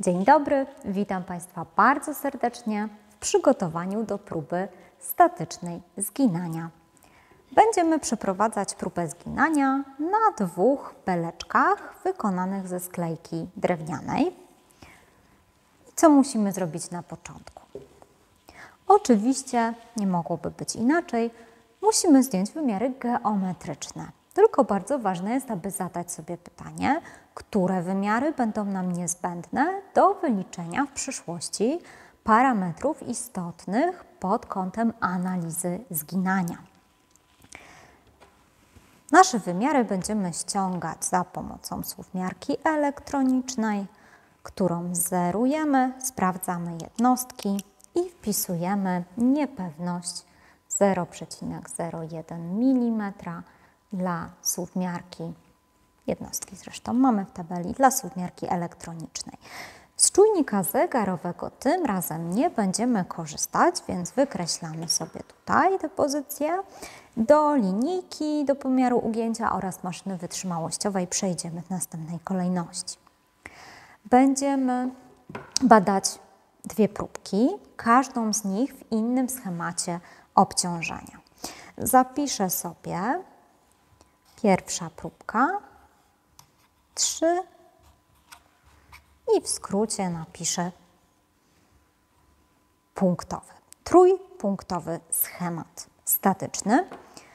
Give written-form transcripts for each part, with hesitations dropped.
Dzień dobry, witam Państwa bardzo serdecznie w przygotowaniu do próby statycznej zginania. Będziemy przeprowadzać próbę zginania na dwóch beleczkach wykonanych ze sklejki drewnianej. Co musimy zrobić na początku? Oczywiście nie mogłoby być inaczej, musimy zdjąć wymiary geometryczne. Tylko bardzo ważne jest, aby zadać sobie pytanie, które wymiary będą nam niezbędne do wyliczenia w przyszłości parametrów istotnych pod kątem analizy zginania. Nasze wymiary będziemy ściągać za pomocą słówmiarki elektronicznej, którą zerujemy, sprawdzamy jednostki i wpisujemy niepewność 0,01 mm dla słówmiarki, jednostki zresztą mamy w tabeli, dla słówmiarki elektronicznej. Z czujnika zegarowego tym razem nie będziemy korzystać, więc wykreślamy sobie tutaj te pozycje. Do linijki, do pomiaru ugięcia oraz maszyny wytrzymałościowej przejdziemy w następnej kolejności. Będziemy badać dwie próbki, każdą z nich w innym schemacie obciążenia. Zapiszę sobie pierwsza próbka, 3 i w skrócie napiszę punktowy, trójpunktowy schemat statyczny.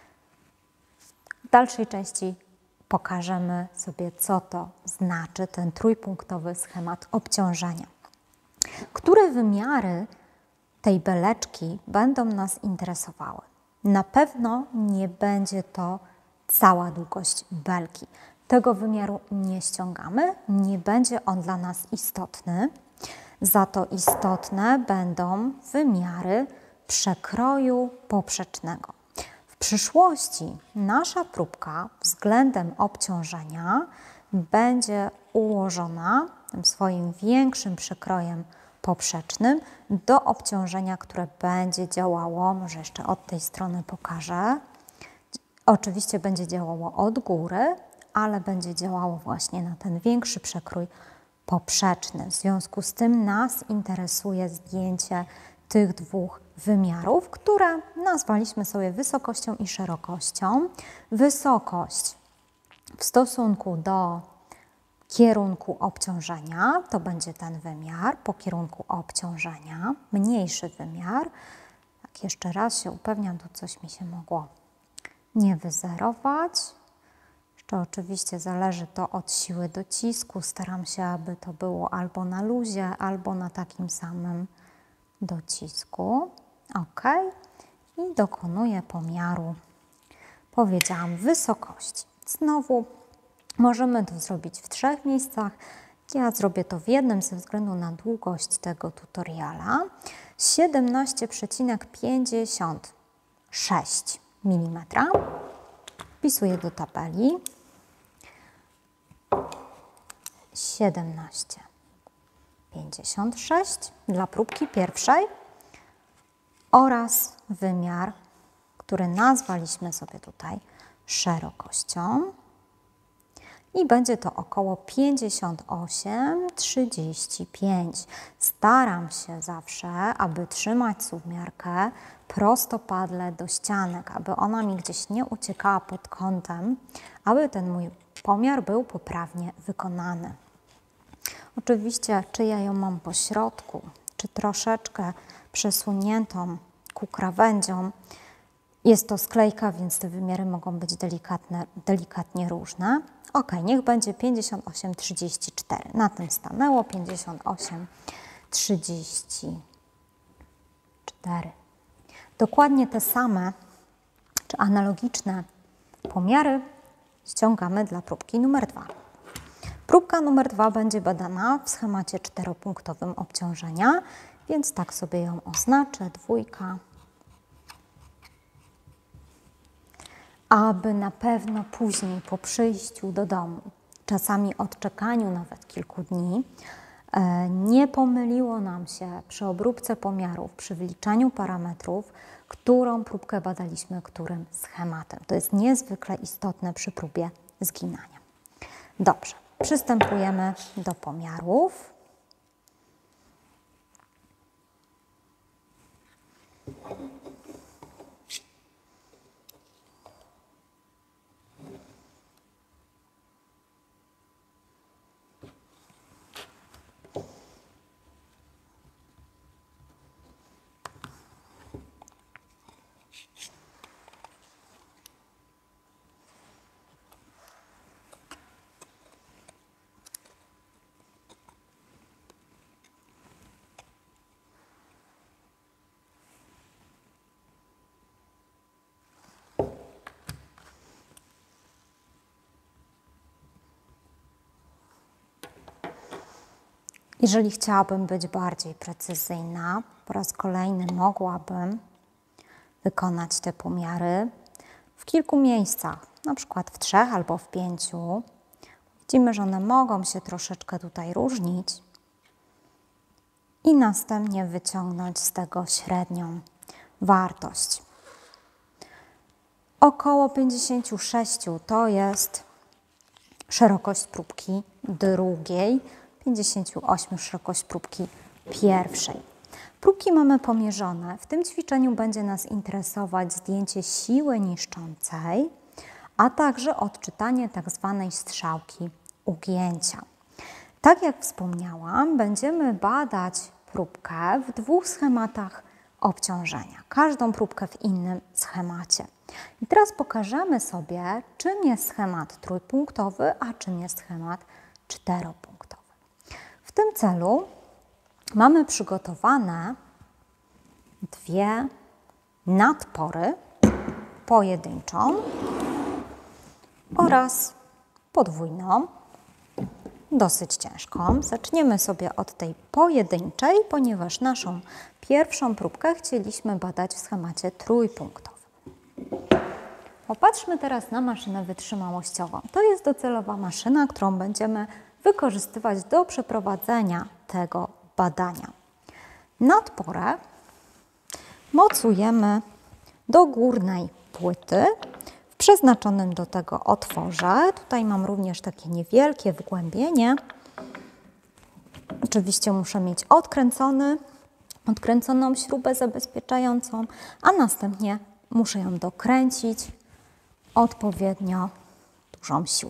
W dalszej części pokażemy sobie, co to znaczy ten trójpunktowy schemat obciążenia. Które wymiary tej beleczki będą nas interesowały? Na pewno nie będzie to cała długość belki. Tego wymiaru nie ściągamy, nie będzie on dla nas istotny. Za to istotne będą wymiary przekroju poprzecznego. W przyszłości nasza próbka względem obciążenia będzie ułożona tym swoim większym przekrojem poprzecznym do obciążenia, które będzie działało, może jeszcze od tej strony pokażę. Oczywiście będzie działało od góry, ale będzie działało właśnie na ten większy przekrój poprzeczny. W związku z tym nas interesuje zdjęcie tych dwóch wymiarów, które nazwaliśmy sobie wysokością i szerokością. Wysokość w stosunku do kierunku obciążenia to będzie ten wymiar po kierunku obciążenia, mniejszy wymiar. Tak, jeszcze raz się upewniam, tu coś mi się mogło nie wyzerować. Jeszcze oczywiście zależy to od siły docisku. Staram się, aby to było albo na luzie, albo na takim samym docisku. OK. I dokonuję pomiaru, powiedziałam, wysokości. Znowu możemy to zrobić w 3 miejscach. Ja zrobię to w jednym ze względu na długość tego tutoriala. 17,56 mm. Wpisuję do tabeli 17,56 dla próbki pierwszej oraz wymiar, który nazwaliśmy sobie tutaj szerokością i będzie to około 58,35. Staram się zawsze, aby trzymać słówmiarkę prostopadle do ścianek, aby ona mi gdzieś nie uciekała pod kątem, aby ten mój pomiar był poprawnie wykonany. Oczywiście, czy ja ją mam po środku, czy troszeczkę przesuniętą ku krawędziom, jest to sklejka, więc te wymiary mogą być delikatnie różne. OK, niech będzie 58,34. Na tym stanęło 58,34. Dokładnie te same, czy analogiczne pomiary ściągamy dla próbki numer 2. Próbka numer 2 będzie badana w schemacie 4-punktowym obciążenia, więc tak sobie ją oznaczę, 2. Aby na pewno później po przyjściu do domu, czasami odczekaniu nawet kilku dni, nie pomyliło nam się przy obróbce pomiarów, przy wyliczaniu parametrów, którą próbkę badaliśmy, którym schematem. To jest niezwykle istotne przy próbie zginania. Dobrze, przystępujemy do pomiarów. Jeżeli chciałabym być bardziej precyzyjna, po raz kolejny mogłabym wykonać te pomiary w kilku miejscach, na przykład w 3 albo w 5. Widzimy, że one mogą się troszeczkę tutaj różnić i następnie wyciągnąć z tego średnią wartość. Około 56 to jest szerokość próbki drugiej, 58 szerokość próbki pierwszej. Próbki mamy pomierzone. W tym ćwiczeniu będzie nas interesować zdjęcie siły niszczącej, a także odczytanie tak zwanej strzałki ugięcia. Tak jak wspomniałam, będziemy badać próbkę w 2 schematach obciążenia. Każdą próbkę w innym schemacie. I teraz pokażemy sobie, czym jest schemat trójpunktowy, a czym jest schemat 4-punktowy. W tym celu mamy przygotowane 2 nadpory, pojedynczą oraz podwójną, dosyć ciężką. Zaczniemy sobie od tej pojedynczej, ponieważ naszą pierwszą próbkę chcieliśmy badać w schemacie trójpunktowym. Popatrzmy teraz na maszynę wytrzymałościową. To jest docelowa maszyna, którą będziemy wykorzystywać do przeprowadzenia tego badania. Nadporę mocujemy do górnej płyty w przeznaczonym do tego otworze. Tutaj mam również takie niewielkie wgłębienie. Oczywiście muszę mieć odkręconą śrubę zabezpieczającą, a następnie muszę ją dokręcić odpowiednio dużą siłą.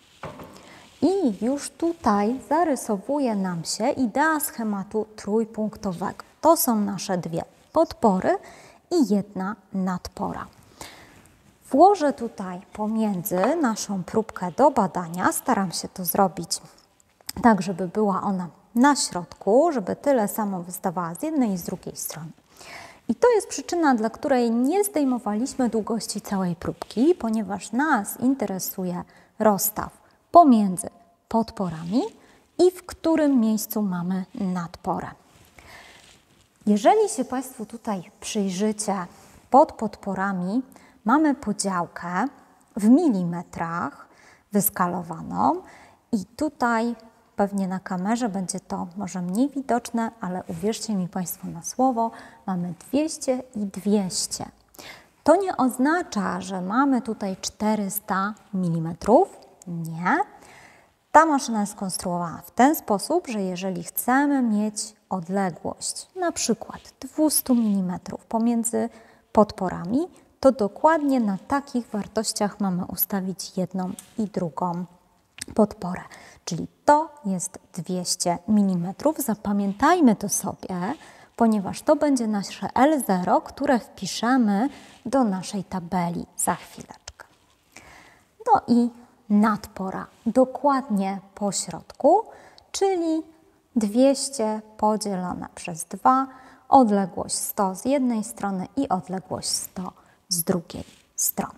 I już tutaj zarysowuje nam się idea schematu trójpunktowego. To są nasze 2 podpory i 1 nadpora. Włożę tutaj pomiędzy naszą próbkę do badania. Staram się to zrobić tak, żeby była ona na środku, żeby tyle samo wystawała z jednej i z drugiej strony. I to jest przyczyna, dla której nie zdejmowaliśmy długości całej próbki, ponieważ nas interesuje rozstaw pomiędzy podporami i w którym miejscu mamy nadporę. Jeżeli się Państwo tutaj przyjrzycie, pod podporami mamy podziałkę w milimetrach wyskalowaną i tutaj pewnie na kamerze będzie to może mniej widoczne, ale uwierzcie mi Państwo na słowo, mamy 200 i 200. To nie oznacza, że mamy tutaj 400 mm. Nie. Ta maszyna jest skonstruowana w ten sposób, że jeżeli chcemy mieć odległość na przykład 200 mm pomiędzy podporami, to dokładnie na takich wartościach mamy ustawić jedną i drugą podporę. Czyli to jest 200 mm. Zapamiętajmy to sobie, ponieważ to będzie nasze L0, które wpiszemy do naszej tabeli za chwileczkę. No i nadpora dokładnie po środku, czyli 200 podzielone przez 2, odległość 100 z jednej strony i odległość 100 z drugiej strony.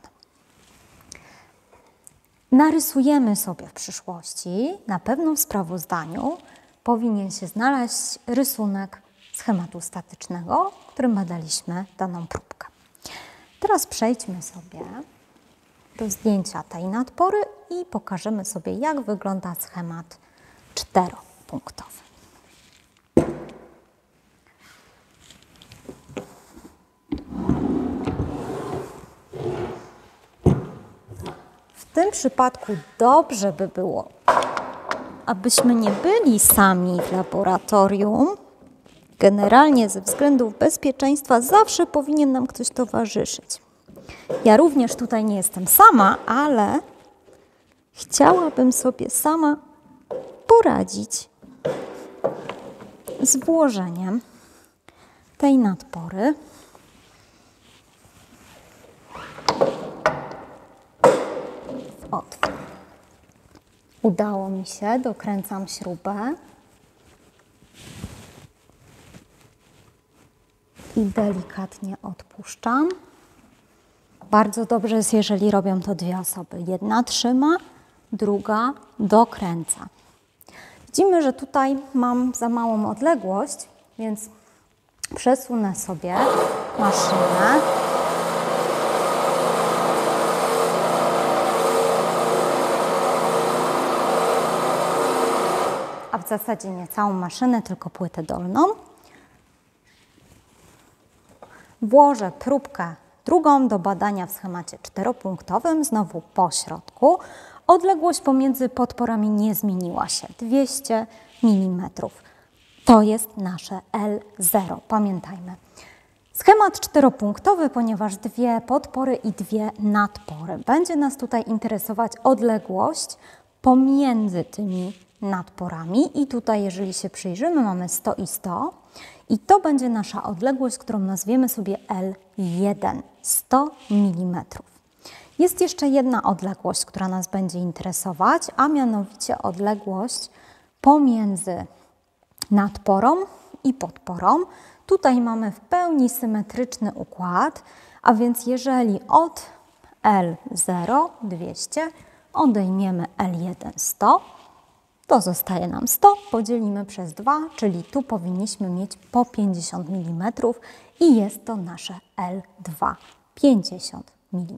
Narysujemy sobie w przyszłości, na pewno w sprawozdaniu powinien się znaleźć rysunek schematu statycznego, w którym badaliśmy daną próbkę. Teraz przejdźmy sobie do zdjęcia tej nadpory i pokażemy sobie, jak wygląda schemat 4-punktowy. W tym przypadku dobrze by było, abyśmy nie byli sami w laboratorium. Generalnie ze względów bezpieczeństwa zawsze powinien nam ktoś towarzyszyć. Ja również tutaj nie jestem sama, ale chciałabym sobie sama poradzić z włożeniem tej nadpory w otwór. Udało mi się, dokręcam śrubę i delikatnie odpuszczam. Bardzo dobrze jest, jeżeli robią to 2 osoby. Jedna trzyma, druga dokręca. Widzimy, że tutaj mam za małą odległość, więc przesunę sobie maszynę. A w zasadzie nie całą maszynę, tylko płytę dolną. Włożę próbkę drugą do badania w schemacie 4-punktowym, znowu po środku. Odległość pomiędzy podporami nie zmieniła się, 200 mm. To jest nasze L0, pamiętajmy. Schemat 4-punktowy, ponieważ 2 podpory i 2 nadpory. Będzie nas tutaj interesować odległość pomiędzy tymi nadporami i tutaj, jeżeli się przyjrzymy, mamy 100 i 100 i to będzie nasza odległość, którą nazwiemy sobie L1, 100 mm. Jest jeszcze jedna odległość, która nas będzie interesować, a mianowicie odległość pomiędzy nadporą i podporą. Tutaj mamy w pełni symetryczny układ, a więc jeżeli od L0 200 odejmiemy L1 100, to zostaje nam 100, podzielimy przez 2, czyli tu powinniśmy mieć po 50 mm i jest to nasze L2, 50 mm.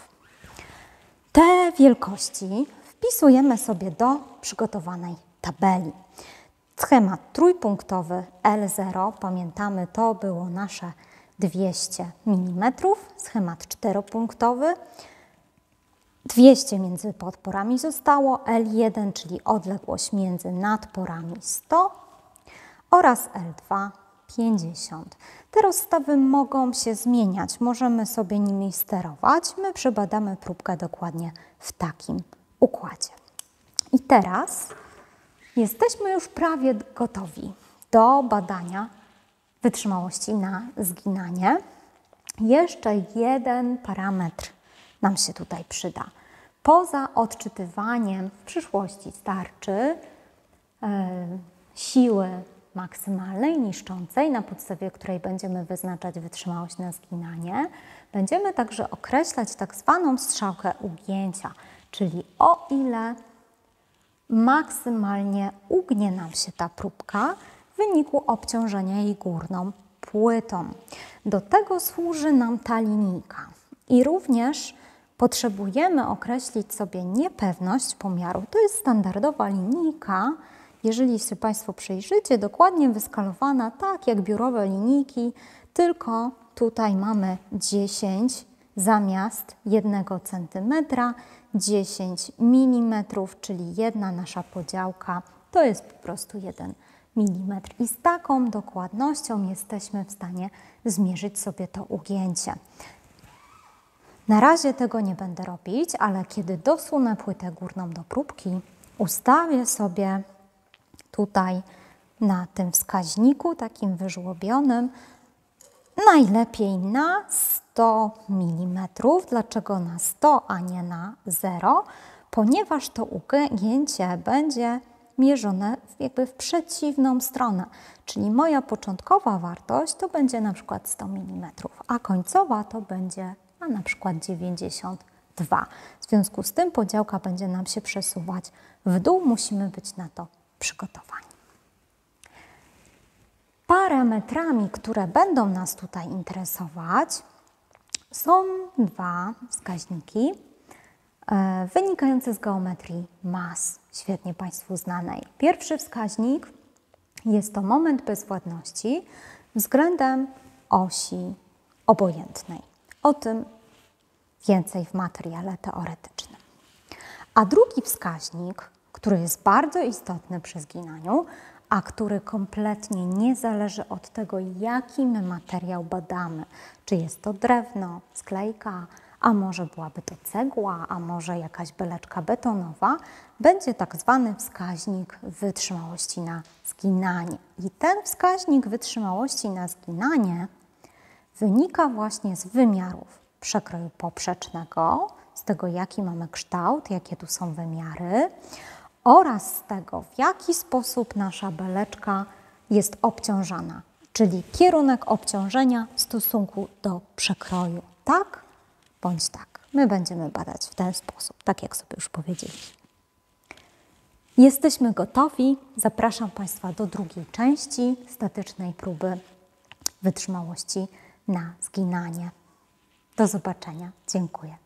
Te wielkości wpisujemy sobie do przygotowanej tabeli. Schemat trójpunktowy L0, pamiętamy, to było nasze 200 mm. Schemat czteropunktowy, 200 między podporami zostało, L1, czyli odległość między nadporami 100 oraz L2 50. Te rozstawy mogą się zmieniać, możemy sobie nimi sterować. My przebadamy próbkę dokładnie w takim układzie. I teraz jesteśmy już prawie gotowi do badania wytrzymałości na zginanie. Jeszcze jeden parametr nam się tutaj przyda. Poza odczytywaniem w przyszłości starczy siły maksymalnej, niszczącej, na podstawie której będziemy wyznaczać wytrzymałość na zginanie, będziemy także określać tak zwaną strzałkę ugięcia, czyli o ile maksymalnie ugnie nam się ta próbka w wyniku obciążenia jej górną płytą. Do tego służy nam ta linijka i również potrzebujemy określić sobie niepewność pomiaru. To jest standardowa linijka, jeżeli się Państwo przyjrzycie, dokładnie wyskalowana, tak jak biurowe linijki, tylko tutaj mamy 10 zamiast 1 cm, 10 mm, czyli jedna nasza podziałka to jest po prostu 1 mm. I z taką dokładnością jesteśmy w stanie zmierzyć sobie to ugięcie. Na razie tego nie będę robić, ale kiedy dosunę płytę górną do próbki, ustawię sobie tutaj na tym wskaźniku takim wyżłobionym najlepiej na 100 mm. Dlaczego na 100, a nie na 0? Ponieważ to ugięcie będzie mierzone jakby w przeciwną stronę. Czyli moja początkowa wartość to będzie na przykład 100 mm, a końcowa to będzie na przykład 92. W związku z tym podziałka będzie nam się przesuwać w dół. Musimy być na to przygotowani. Parametrami, które będą nas tutaj interesować, są dwa wskaźniki wynikające z geometrii mas, świetnie Państwu znanej. Pierwszy wskaźnik jest to moment bezwładności względem osi obojętnej. O tym więcej w materiale teoretycznym. A drugi wskaźnik, który jest bardzo istotny przy zginaniu, a który kompletnie nie zależy od tego, jaki my materiał badamy. Czy jest to drewno, sklejka, a może byłaby to cegła, a może jakaś beleczka betonowa, będzie tak zwany wskaźnik wytrzymałości na zginanie. I ten wskaźnik wytrzymałości na zginanie wynika właśnie z wymiarów przekroju poprzecznego, z tego, jaki mamy kształt, jakie tu są wymiary, oraz z tego, w jaki sposób nasza beleczka jest obciążana, czyli kierunek obciążenia w stosunku do przekroju. Tak bądź tak. My będziemy badać w ten sposób, tak jak sobie już powiedzieliśmy. Jesteśmy gotowi. Zapraszam Państwa do drugiej części statycznej próby wytrzymałości na zginanie. Do zobaczenia. Dziękuję.